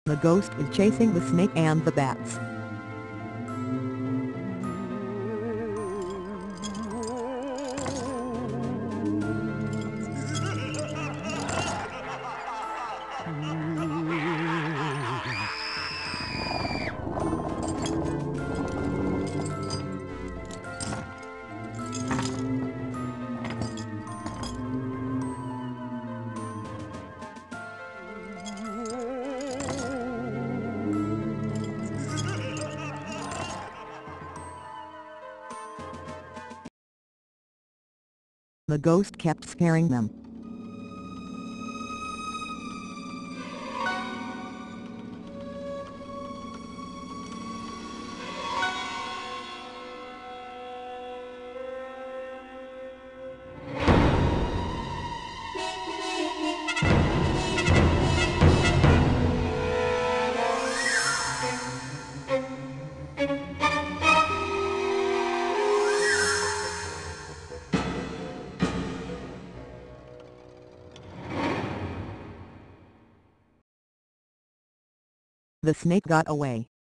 The ghost is chasing the snake and the bats. The ghost kept scaring them. The snake got away.